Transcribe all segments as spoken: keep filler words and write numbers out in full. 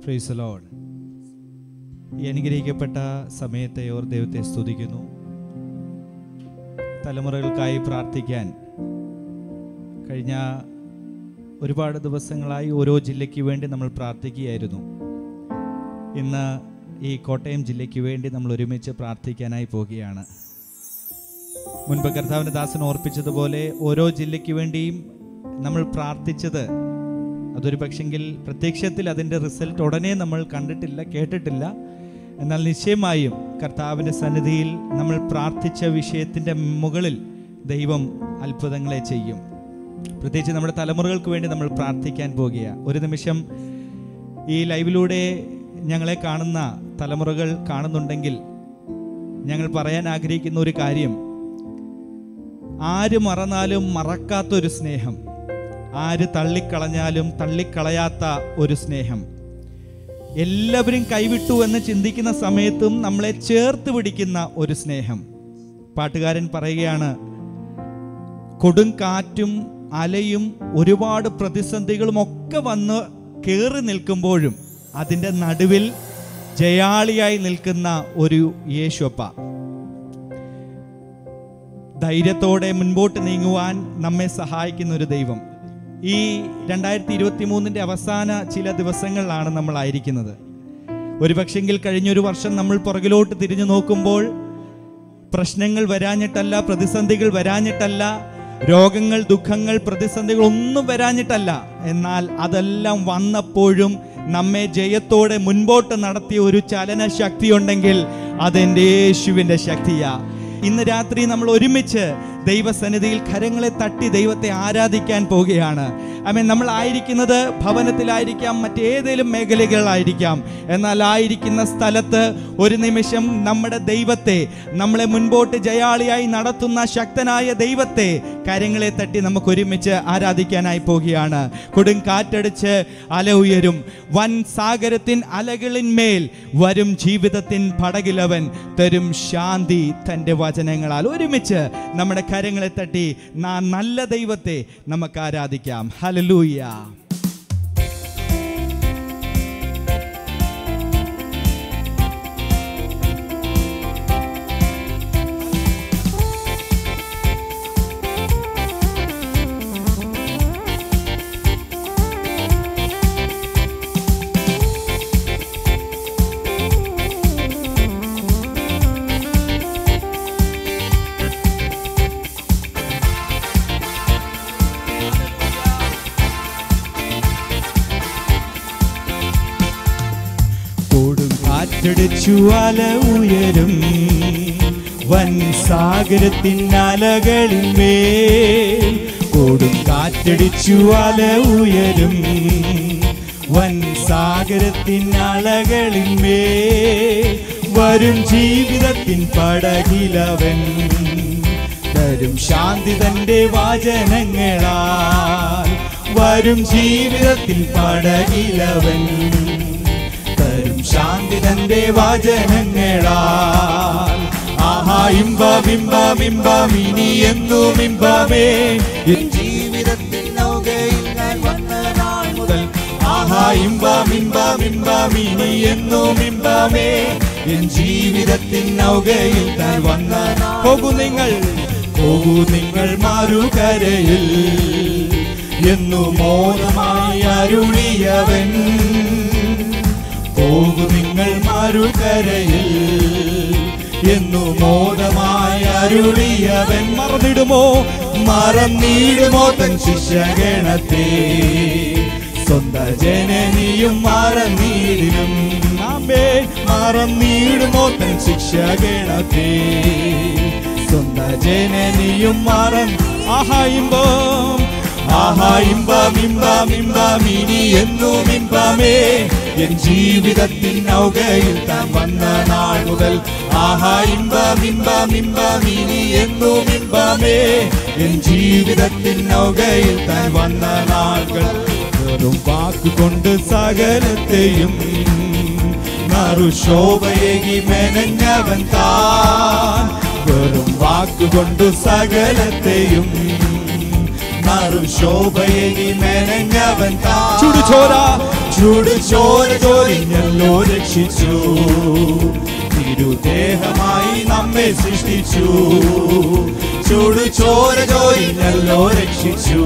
Praise the Lord. ഈ അനുഗ്രഹിക്കപ്പെട്ട സമയത്തെ ഓർ ദൈവത്തെ സ്തുതിക്കുന്നു. തലമുറകൾക്കായി പ്രാർത്ഥിക്കാൻ കഴിഞ്ഞ ഒരുപാട് ദിവസങ്ങളായി ഓരോ ജില്ലയ്ക്ക് വേണ്ടി നമ്മൾ പ്രാർത്ഥിക്കുകയായിരുന്നു. ഇന്ന് ഈ കോട്ടയം ജില്ലയ്ക്ക് വേണ്ടി നമ്മൾ ഒരുമിച്ച് പ്രാർത്ഥിക്കാനായി പോവുകയാണ്. മുൻപ് കർത്താവിൻ്റെ ദാസൻ ഓർപ്പിച്ചതുപോലെ ഓരോ ജില്ലയ്ക്ക് വേണ്ടിയും നമ്മൾ പ്രാർത്ഥിച്ചത് അതൊരു പക്ഷെങ്കിൽ പ്രത്യക്ഷത്തിൽ അതിൻ്റെ റിസൾട്ട് ഉടനെ നമ്മൾ കണ്ടിട്ടില്ല, കേട്ടിട്ടില്ല. എന്നാൽ നിശ്ചയമായും കർത്താവിൻ്റെ സന്നിധിയിൽ നമ്മൾ പ്രാർത്ഥിച്ച വിഷയത്തിൻ്റെ മുകളിൽ ദൈവം അത്ഭുതങ്ങളെ ചെയ്യും. പ്രത്യേകിച്ച് നമ്മുടെ തലമുറകൾക്ക് വേണ്ടി നമ്മൾ പ്രാർത്ഥിക്കാൻ പോകുകയാണ്. ഒരു നിമിഷം ഈ ലൈവിലൂടെ ഞങ്ങളെ കാണുന്ന തലമുറകൾ കാണുന്നുണ്ടെങ്കിൽ ഞങ്ങൾ പറയാൻ ആഗ്രഹിക്കുന്ന ഒരു കാര്യം, ആര് മറന്നാലും മറക്കാത്തൊരു സ്നേഹം, ആര് തള്ളിക്കളഞ്ഞാലും തള്ളിക്കളയാത്ത ഒരു സ്നേഹം, എല്ലാവരും കൈവിട്ടു എന്ന് ചിന്തിക്കുന്ന സമയത്തും നമ്മളെ ചേർത്ത് പിടിക്കുന്ന ഒരു സ്നേഹം. പാട്ടുകാരൻ പറയുകയാണ്, കൊടുങ്കാറ്റും അലയും ഒരുപാട് പ്രതിസന്ധികളും ഒക്കെ വന്ന് കയറി നിൽക്കുമ്പോഴും അതിൻ്റെ നടുവിൽ ജയാളിയായി നിൽക്കുന്ന ഒരു യേശുപ്പ. ധൈര്യത്തോടെ മുൻപോട്ട് നീങ്ങുവാൻ നമ്മെ സഹായിക്കുന്ന ഒരു ദൈവം. ഈ രണ്ടായിരത്തി ഇരുപത്തി മൂന്നിൻ്റെ അവസാന ചില ദിവസങ്ങളിലാണ് നമ്മളായിരിക്കുന്നത്. ഒരു പക്ഷെങ്കിൽ കഴിഞ്ഞൊരു വർഷം നമ്മൾ പുറകിലോട്ട് തിരിഞ്ഞു നോക്കുമ്പോൾ പ്രശ്നങ്ങൾ വരാഞ്ഞിട്ടല്ല, പ്രതിസന്ധികൾ വരാഞ്ഞിട്ടല്ല, രോഗങ്ങൾ, ദുഃഖങ്ങൾ, പ്രതിസന്ധികൾ ഒന്നും വരാഞ്ഞിട്ടല്ല. എന്നാൽ അതെല്ലാം വന്നപ്പോഴും നമ്മെ ജയത്തോടെ മുൻപോട്ട് നടത്തിയ ഒരു ചലന ശക്തി ഉണ്ടെങ്കിൽ അതെൻ്റെ യേശുവിൻ്റെ ശക്തിയാ. ഇന്ന് രാത്രി നമ്മൾ ഒരുമിച്ച് ദൈവസന്നിധിയിൽ കരങ്ങളെ തട്ടി ദൈവത്തെ ആരാധിക്കാൻ പോവുകയാണ്. ആമേൻ. നമ്മൾ ആയിരിക്കുന്നത് ഭവനത്തിലായിരിക്കാം, മറ്റേതെങ്കിലും മേഖലകളിലായിരിക്കാം. എന്നാൽ ആയിരിക്കുന്ന സ്ഥലത്ത് ഒരു നിമിഷം നമ്മുടെ ദൈവത്തെ, നമ്മളെ മുൻപോട്ട് ജയാളിയായി നടത്തുന്ന ശക്തനായ ദൈവത്തെ കരങ്ങളെ തട്ടി നമുക്ക് ഒരുമിച്ച് ആരാധിക്കാനായി പോവുകയാണ്. കൊടുങ്കാറ്റടിച്ച് അല ഉയരും, വൻ സാഗരത്തിൻ അലകളിന്മേൽ വരും ജീവിതത്തിൻ പടകിലവൻ തരും ശാന്തി തൻ്റെ വചനങ്ങളാൽ. ഒരുമിച്ച് നമ്മുടെ കരങ്ങളെ തട്ടി നാ നല്ല ദൈവത്തെ നമുക്ക് ആരാധിക്കാം. ഹല്ലേലൂയ. കാറ്റടിച്ചു അല ഉയരും, വൻ സാഗരത്തിൻ അലകളിന്മേൽ. കൊടും കാറ്റടിച്ചു അല ഉയരും, വൻ സാഗരത്തിൻ അലകളിന്മേൽ. വരും ജീവിതത്തിൻ പടകിലവൻ തരും ശാന്തി തൻ്റെ വചനങ്ങളാൽ. വരും ജീവിതത്തിൽ പടകിലവൻ ശാന്തി തന്റെ വചനങ്ങളാൽ. ആഹാ ഇമ്പം ഇമ്പം ഇമ്പം ഇനി എന്നും ഇമ്പമേ എൻ ജീവിതത്തിൽ നൗകയിൽ ഞാൻ വന്ന നാൾ മുതൽ. ആഹാ ഇമ്പം ഇമ്പം ഇമ്പം ഇനി എന്നും ഇമ്പമേ എൻ ജീവിതത്തിൽ നൗകയിൽ ഞാൻ വന്ന. പോകൂ നിങ്ങൾ, പോകൂ നിങ്ങൾ മറുകരയിൽ എന്നു മോദമായി അരുളിയവൻ. പോകൂ നിങ്ങൾ മറുകരയിൽ എന്നു മോദമായി അരുളിയവൻ. മറന്നിടുമോ മറന്നിടുമോ തൻ ശിഷ്യഗണത്തെ, സ്വന്ത ജനനിയും മറന്നിടും. ആമേൻ. മറന്നിടുമോ തൻ ശിഷ്യഗണത്തെ, സ്വന്ത ജനനിയും മറന്ന്. ആഹാ ഇമ്പം, ആഹാ ഇമ്പം ഇമ്പം ഇമ്പം ഇനി എന്നും ഇമ്പമേ എൻ ജീവിതത്തിൻ നൗകയിൽ താൻ വന്ന നാൾ മുതൽ. ആഹാ ഇമ്പം ഇമ്പം ഇമ്പം ഇനി എന്നും ഇമ്പമേ എൻ ജീവിതത്തിൻ നൗകയിൽ താൻ വന്ന നാളുകൾ. വെറും വാക്കുകൊണ്ട് സകലത്തെയും നറുശോഭയേകി മെനഞ്ഞവൻ താൻ. വെറും വാക്കുകൊണ്ട് സകലത്തെയും നറുശോഭയേകി മെനഞ്ഞവൻ താൻ. ചുടുചോര ചുടുചോര ചൊരിഞ്ഞല്ലോ രക്ഷിച്ചു, തിരുദേഹമായി നമ്മെ സൃഷ്ടിച്ചു. ചുടുചോര ചൊരിഞ്ഞല്ലോ രക്ഷിച്ചു,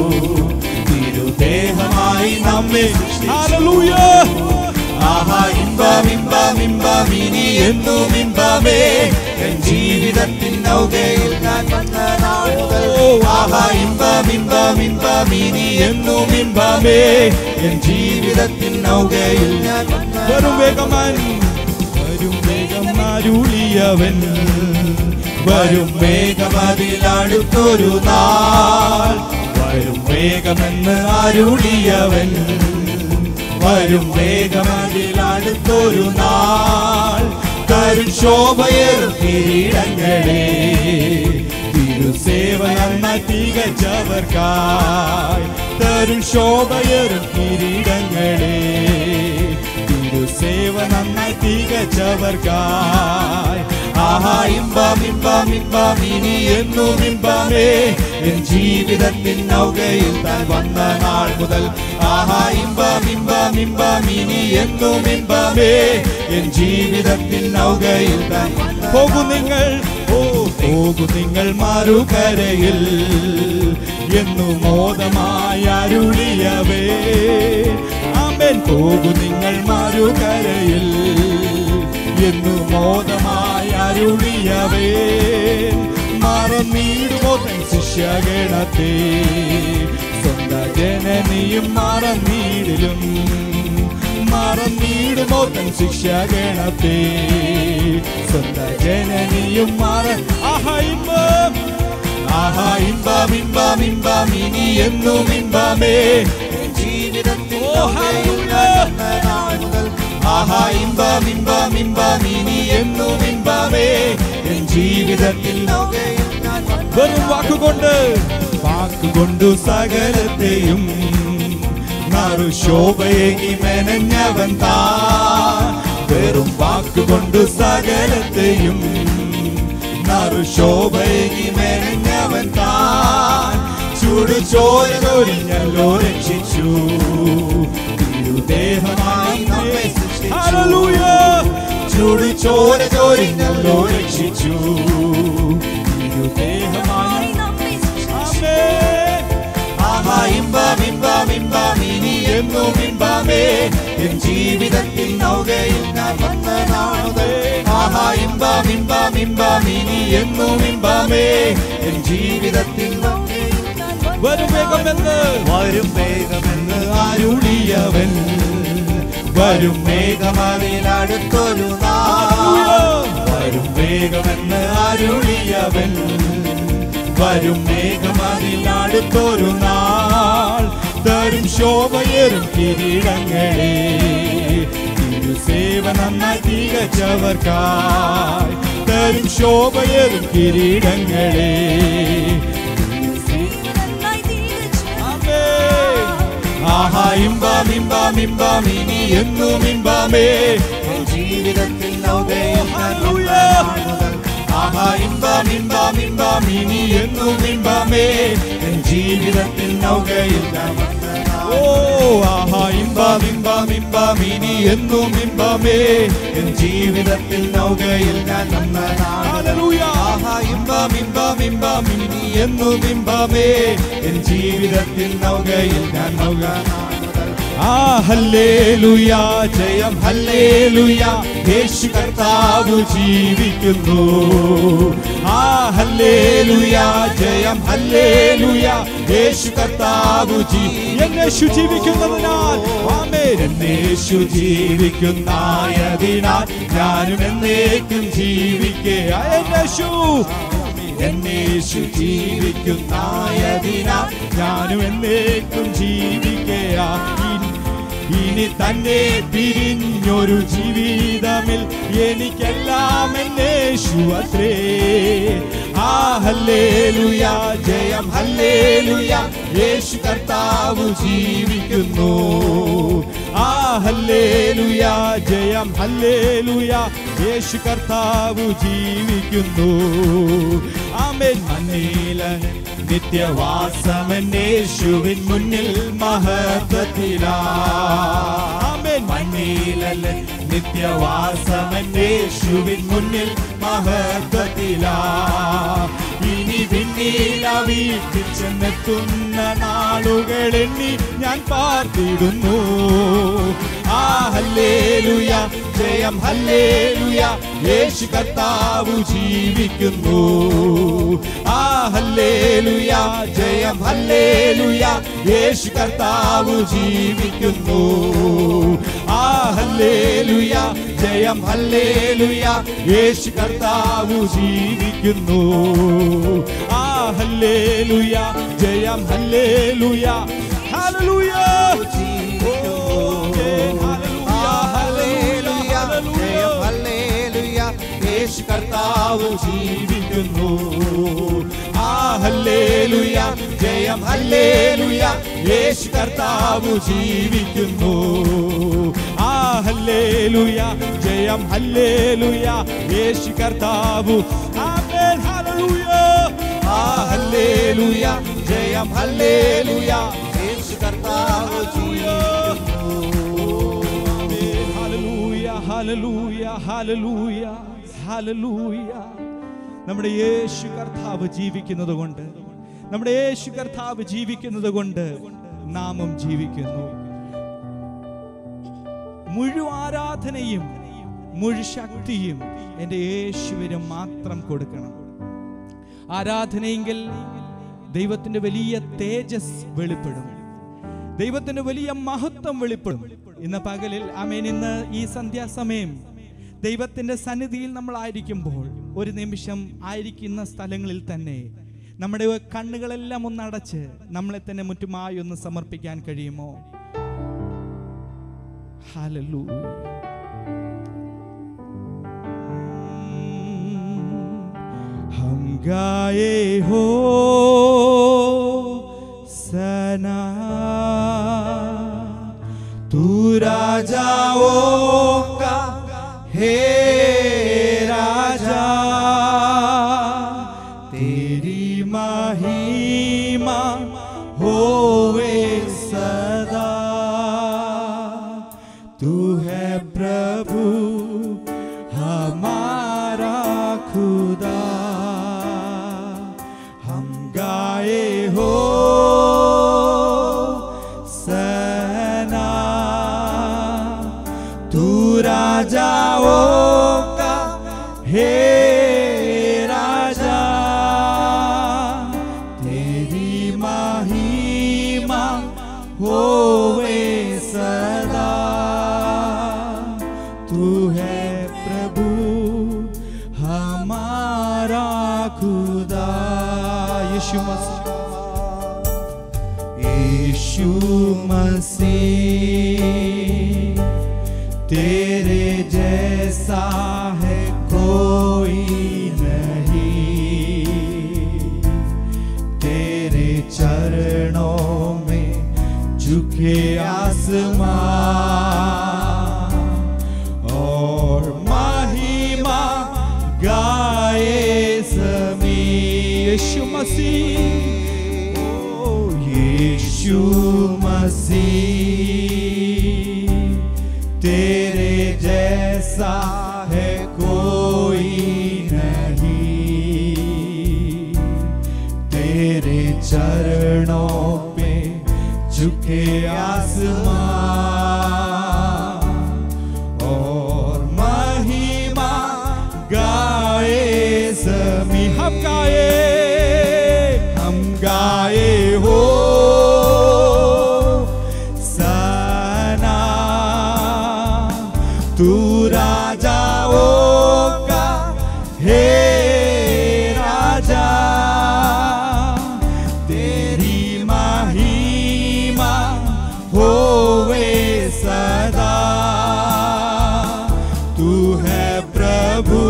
തിരുദേഹമായി നമ്മെ ഹല്ലേലൂയ. ആഹാ ഇമ്പം ഇമ്പം ഇമ്പം ഇനി എന്നും ഇമ്പമേ, എൻ ജീവിതത്തിൻ നൗകയിൽ ഞാൻ വന്ന നാൾ മുതൽ. ആഹാ ഇമ്പം ഇമ്പം ഇമ്പം ഇനി എന്നും ഇമ്പമേ, എൻ ജീവിതത്തിൻ നൗകയിൽ ഞാൻ വന്ന. വരും വേഗമൻ വരും വേഗം അരുളിയവൻ, വരും വേഗമതിലടുത്തൊരു നാൾ. വരും വേഗമെന്ന് അരുളിയവൻ, വരും വേഗമതിലടുത്തൊരു നാൾ. തരും ശോഭയേറും കിരീടങ്ങളെ, തിരുസേവ നന്നായി തികച്ചവർക്കായി. തരും ശോഭയേറും കിരീടങ്ങളെ, തിരുസേവ നന്നായി തികച്ചവർക്കായി. ആഹാ ഇമ്പം ഇമ്പം ഇമ്പം ഇനി എന്നും ഇമ്പമേ, എൻ ജീവിതത്തിൻ നൗകയിൽ താൻ വന്ന നാൾ മുതൽ. ആഹാ ഇമ്പം ഇമ്പം ഇമ്പം ഇനി എന്നും ഇമ്പമേ, എൻ ജീവിതത്തിൻ നൗകയിൽ താൻ. പോകു നിങ്ങൾ ഓ പോകു നിങ്ങൾ മറുകരയിൽ, എന്നു മോദമായി അരുളിയവേ. ആമേൻ. പോകു നിങ്ങൾ മറുകരയിൽ, എന്നു മോദമായി അരുളിയവേ. മറന്നിടുമോ തൻ ശിഷ്യഗണത്തെ, സ്വന്ത ജനനിയും മറന്നിടിലും. മറന്നിടുമോ തൻ ശിഷ്യഗണത്തെ, സ്വന്ത ജനനിയും മറ. ആഹാ ഇമ്പം ആഹാ ഇമ്പം ഇമ്പം ഇമ്പം ഇനി എന്നും ഇമ്പമേ, ജീവിതത്തിൽ ആഹാ ഇമ്പം ഇമ്പം ഇമ്പം ഇനി എന്നും ഇമ്പമേ, എൻ ജീവിതത്തിൽ. വെറും വാക്കുകൊണ്ട് വാക്കുകൊണ്ടു സകലത്തെയും നറുശോഭയേകി മെനഞ്ഞവൻ താൻ. വെറും വാക്കുകൊണ്ടു സകലത്തെയും നറുശോഭയേകി മെനഞ്ഞവൻ താൻ. ചുടുചോര ചൊരിഞ്ഞല്ലോ രക്ഷിച്ചു, തിരുദേഹമായി നമ്മെ സൃഷ്ടിച്ചു. ഹല്ലേലൂയ. ചുടുചോര ചൊരിഞ്ഞല്ലോ രക്ഷിച്ചു, തിരുദേഹമായി നമ്മെ സൃഷ്ടിച്ചു. ആഹാ ഇമ്പം ഇമ്പം ഇമ്പം ഇനി എന്നും ഇമ്പമേ, എൻ ജീവിതത്തിൽ നൗകയിൽ ഞാൻ വന്ന നാൾ മുതൽ. ആഹാ ഇമ്പം ഇമ്പം ഇമ്പം ഇനി എന്നും ഇമ്പമേ, എൻ ജീവിതത്തിൽ വരും വേഗമെന്ന് വരും വേഗമെന്ന് അരുളിയവൻ, വരും വേഗമതിലടുത്തൊരു നാൾ. വരും വേഗമെന്ന് അരുളിയവൻ, വരും വേഗമതിലടുത്തൊരു നാൾ. തരും ശോഭയേറും കിരീടങ്ങളെ, തിരുസേവ നന്നായി തികച്ചവർക്കായി. തരും ശോഭയേറും കിരീടങ്ങളെ. ആഹാ ഇമ്പം ഇമ്പം ഇമ്പം ഇനി എന്നും ഇമ്പമേ, ജീവിതത്തിൽ നൗകയിൽ ഞാൻ വന്ന നാൾ മുതൽ. ആഹാ ഇമ്പം ഇമ്പം ഇമ്പം ഇനി എന്നും ഇമ്പമേ, എൻ ജീവിതത്തിൽ നൗകയിൽ ഞാൻ വന്ന നാൾ. ഓ ആഹാ ഇമ്പം ഇമ്പം ഇമ്പം ഇനി എന്നും ഇമ്പമേ, എൻ ജീവിതത്തിൽ നൗകയിൽ ഞാൻ വന്ന നാൾ. ഹല്ലേലൂയ. ആഹാ ഇമ്പം ഇമ്പം ഇമ്പം ഇനി എന്നും ഇമ്പമേ, എൻ ജീവിതത്തിൽ നൗകയിൽ ഞാൻ നൗക. ആ ഹല്ലേലൂയ ജയം ഹല്ലേലൂയ, യേശു കർത്താവ് ജീവിക്കുന്നു. ആ ഹല്ലേലൂയ ജയം ഹല്ലേലൂയ, യേശു കർത്താവ് യേശു ജീവിക്കുന്നതിനാൽ. ആമേൻ. എന്നേശു ജീവിക്കുന്നതിനാൽ ഞാനും എന്നേക്കും ജീവിക്കേ. യേശു എന്നേശു ജീവിക്കുന്നതിനാൽ ഞാനും എന്നേക്കും ജീവിക്കയാ. ഇനി തന്നെ പിരിഞ്ഞൊരു ജീവിതമിൽ എനിക്കെല്ലാം എന്നേശു അത്രേ. ആ ഹല്ലേലൂയ ജയം ഹല്ലേലൂയ, യേശു കർത്താവ് ജീവിക്കുന്നു. ആ ഹല്ലേലൂയ ജയം ഹല്ലേലൂയ യേശു കർത്താവ് ജീവിക്കുന്നു. ആമേൻ. മണ്ണില നിത്യവാസമൻ യേശുവിൻ മുന്നിൽ മഹത്വത്തിലാ. ആമേൻ. മണ്ണില നിത്യവാസമൻ യേശുവിൻ മുന്നിൽ മഹത്വത്തിലാ. ഇനി പിന്നീല വീട്ടിൽ ചെന്നെത്തുന്ന നാളുകൾ എണ്ണി ഞാൻ പാർത്തിടുന്നു. ആ ഹല്ലേലൂയ ജയം ഹല്ലേലൂയ യേശു കർത്താവ് ജീവിക്കുന്നു. ആ ഹല്ലേലൂയ ജയം ഹല്ലേലൂയ യേശു കർത്താവ് ജീവിക്കുന്നു. ആ ഹല്ലേലൂയ ജയം ഹല്ലേലൂയ യേശു കർത്താവ് ജീവിക്കുന്നു. ആ ഹല്ലേലൂയ ജയം ഹല്ലേലൂയ ഹല്ലേലൂയ യേശു കർത്താവ് ജീവിക്കുന്നു. ആ ഹല്ലേലൂയ ജയം ഹല്ലേലൂയ യേശു കർത്താവ് ജീവിക്കുന്നു. ആ ഹല്ലേലൂയ ജയം ഹല്ലേലൂയ യേശു കർത്താവ്. ആമേൻ. ഹല്ലേലൂയ. ആ ഹല്ലേലൂയ ജയം ഹല്ലേലൂയ യേശു കർത്താവ് ജീവിക്കുന്നു. ഹല്ലേലൂയ ഹല്ലേലൂയ ഹല്ലേലൂയ ഹല്ലേലൂയ. നമ്മുടെ യേശു കർത്താവ് ജീവിക്കുന്നത് കൊണ്ട്, നമ്മുടെ യേശു കർത്താവ് ജീവിക്കുന്നത് കൊണ്ട് നാമും ജീവിക്കുന്നു. മുഴുവൻ ആരാധനയും മുഴു ശക്തിയും എൻ്റെ യേശുവിന് മാത്രം കൊടുക്കണം. ആരാധനയെങ്കിൽ ദൈവത്തിന്റെ വലിയ തേജസ് വെളിപ്പെടും, ദൈവത്തിന്റെ വലിയ മഹത്വം വെളിപ്പെടും. ഇന്ന് പകലിൽ ആമേൻ, ഇന്ന് ഈ സന്ധ്യാസമയം ദൈവത്തിന്റെ സന്നിധിയിൽ നമ്മൾ ആയിരിക്കുമ്പോൾ, ഒരു നിമിഷം ആയിരിക്കുന്ന സ്ഥലങ്ങളിൽ തന്നെ നമ്മുടെ കണ്ണുകളെല്ലാം ഒന്നടച്ച് നമ്മളെ തന്നെ മുറ്റുമായി ഒന്ന് സമർപ്പിക്കാൻ കഴിയുമോ? ഹല്ലേലൂയ. हम गाए हो सना तू राजाओं का हे राजा, तेरी महिमा होवे सदा। तू है प्रभु हमारा खुदा, हम गाए हो सना तू राजाओं का हे राजा, तेरी महिमा होवे सदा। तू है प्रभु हमारा खुदा। यीशु मसीह, यीशु मसीह तेरे जैसा है कोई नहीं, तेरे चरणों में झुके आसमान और महिमा गाए सभी। यीशु मसीह, ओ यीशु मसीह तेरे जैसा है कोई नहीं, तेरे चरणों पे झुके आसमान और महिमा गाए सभी। हम गाए, हम गाए हो सना तू राजाओं का हे राजा, तेरी महिमा होवे सदा। तू है प्रभु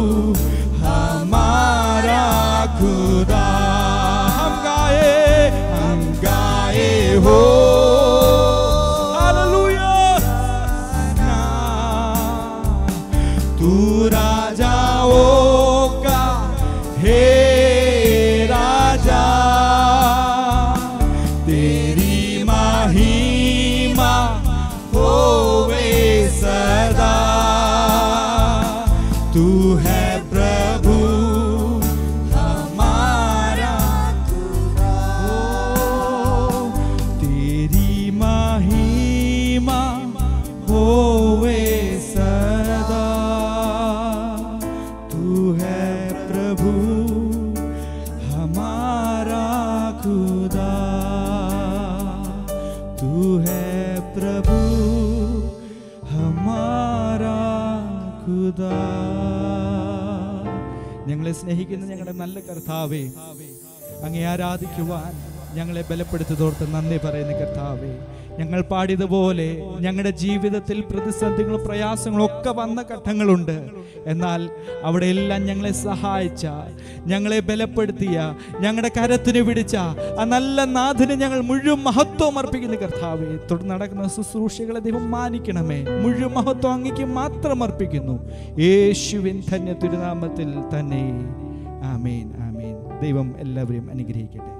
हमारा खुदा। हम गाए, हम गाए हो तू है प्रभु हमारा खुदा, तेरी महिमा होवे सदा। तू है प्रभु हमारा खुदा, तू है प्रभु हमारा खुदा। ഞങ്ങളെ സ്നേഹിക്കുന്ന ഞങ്ങളുടെ നല്ല കർത്താവേ, അങ്ങേ ആരാധിക്കുവാൻ ഞങ്ങളെ ബലപ്പെടുത്തിയതോർത്ത് നന്ദി പറയുന്ന കർത്താവേ, ഞങ്ങൾ പാടിയതുപോലെ ഞങ്ങളുടെ ജീവിതത്തിൽ പ്രതിസന്ധികളും പ്രയാസങ്ങളും ഒക്കെ വന്ന ഘട്ടങ്ങളുണ്ട്. എന്നാൽ അവിടെ എല്ലാം ഞങ്ങളെ സഹായിച്ച, ഞങ്ങളെ ബലപ്പെടുത്തിയ, ഞങ്ങളുടെ കരത്തിന് പിടിച്ച ആ നല്ല നാഥന് ഞങ്ങൾ മുഴുവൻ മഹത്വം അർപ്പിക്കുന്ന കർത്താവേ. തുടർന്ന് നടക്കുന്ന ശുശ്രൂഷകളെ ദൈവം മാനിക്കണമേ. മുഴുവൻ മഹത്വം അങ്ങേക്ക് മാത്രം അർപ്പിക്കുന്നു, യേശുവിൻ ധന്യ തിരുനാമത്തിൽ തന്നെ. ആമേൻ, ആമേൻ. ദൈവം എല്ലാവരെയും അനുഗ്രഹിക്കട്ടെ.